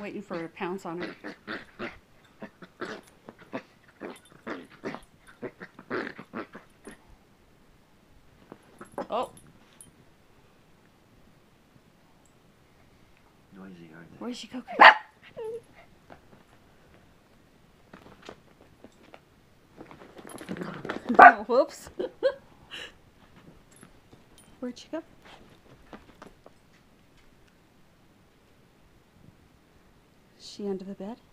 waiting for her to pounce on her. Oh. Noisy, aren't they? Where'd she go? Oh, whoops. Where'd she go? Is she under the bed?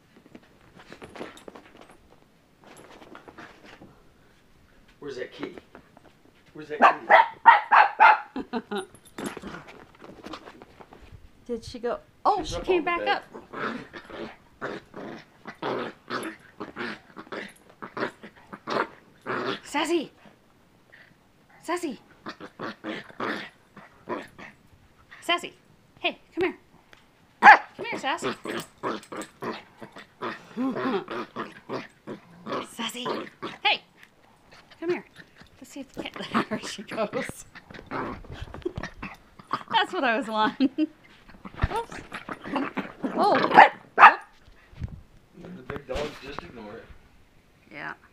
Where's that kitty? Where's that kitty? Did she go? Oh, She's she up came on the back bed. up. Sassy! Sassy! Sassy! Hey, come here. Come here, Sassy. Sassy! Hey! Come here. Let's see if the cat... There she goes. That's what I was wanting. Oops. Oh! The big dogs just ignore it. Yeah.